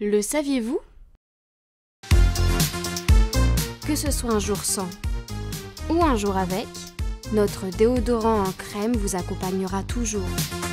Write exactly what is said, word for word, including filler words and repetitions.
Le saviez-vous? Que ce soit un jour sans ou un jour avec, notre déodorant en crème vous accompagnera toujours.